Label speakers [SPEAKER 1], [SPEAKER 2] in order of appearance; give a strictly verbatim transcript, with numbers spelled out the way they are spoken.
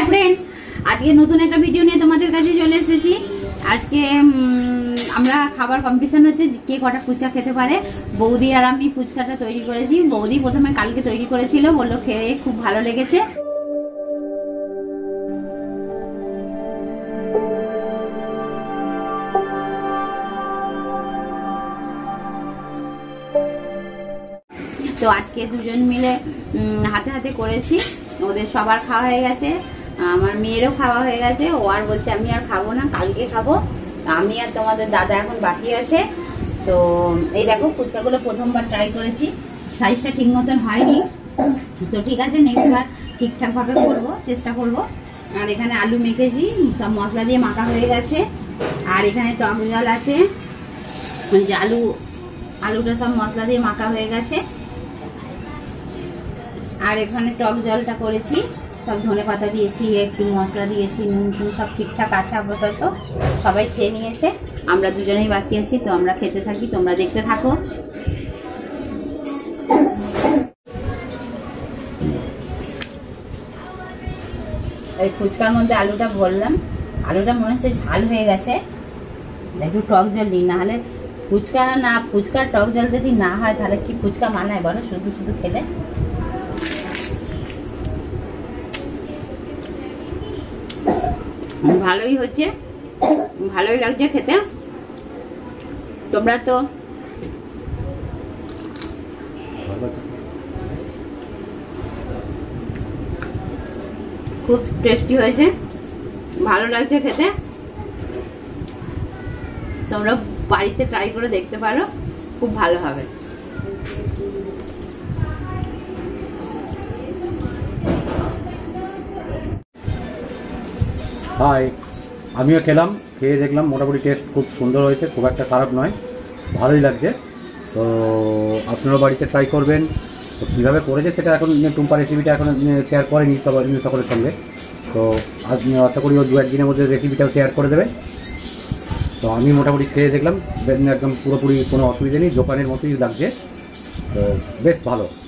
[SPEAKER 1] Friend, আজকে নতুন একটা ভিডিও নিয়ে তোমাদের কাছে চলে এসেছি। আজকে আমরা খাবার কম্পিটিশন হচ্ছে, কে কটা ফুচকা খেতে পারে। বৌদি আর আমি ফুচকাটা তৈরি করেছি। বৌদি প্রথমে কালকে তৈরি করেছিল, বললো খেয়ে খুব ভালো লেগেছে। তো আজকে দুজন মিলে হাতে হাতে করেছি, ওদের সবার খাওয়া হয়ে গেছে, আমার মেয়েরও খাওয়া হয়ে গেছে। ও আর বলছে আমি আর খাবো না, কালকে খাবো। আমি আর তোমাদের দাদা এখন বাকি আছে। তো এই দেখো ফুচকাগুলো প্রথমবার ট্রাই করেছি, সাইজটা ঠিক মতন হয়নি, তো ঠিক আছে নেক্সট বার ঠিকঠাক ভাবে করবো, চেষ্টা করব। আর এখানে আলু মেখেছি, সব মশলা দিয়ে মাখা হয়ে গেছে। আর এখানে টক জল আছে, যে আলু আলুটা সব মশলা দিয়ে মাখা হয়ে গেছে। আর এখানে টক জলটা করেছি, সব ধনে পাতা দিয়েছি, একটু মশলা দিয়েছি, নুন টুন সব ঠিকঠাক আছে আপাতত। সবাই খেয়ে নিয়েছে, আমরা দুজনেই বাকি আছি। তো আমরা খেতে থাকি, তোমরা দেখতে থাকো। এই ফুচকার মধ্যে আলুটা ভরলাম, আলুটা মনে হচ্ছে ঝাল হয়ে গেছে, একটু টক জল দিই, না হলে ফুচকা না ফুচকার টক জল যদি না হয় তাহলে কি ফুচকা মানায় বলো, শুধু শুধু খেলে। ভালোই হচ্ছে, ভালোই লাগছে খেতে। তোমরা তো খুব টেস্টি হয়েছে, ভালো লাগছে খেতে। তোমরা বাড়িতে ট্রাই করে দেখতে পারো, খুব ভালো হবে।
[SPEAKER 2] হাই, আমিও খেলাম, খেয়ে দেখলাম মোটামুটি টেস্ট খুব সুন্দর হয়েছে, খুব একটা খারাপ নয়, ভালোই লাগছে। তো আপনারা বাড়িতে ট্রাই করবেন। তো কীভাবে করেছে সেটা এখন টুম্পা রেসিপিটা এখন শেয়ার করেনি সবাই সকলের সঙ্গে। তো আজ আশা করি ও দু একদিনের মধ্যে রেসিপিটাও শেয়ার করে দেবে। তো আমি মোটামুটি খেয়ে দেখলাম, একদম পুরোপুরি কোনো অসুবিধা নেই, দোকানের মতোই লাগছে, তো বেশ ভালো।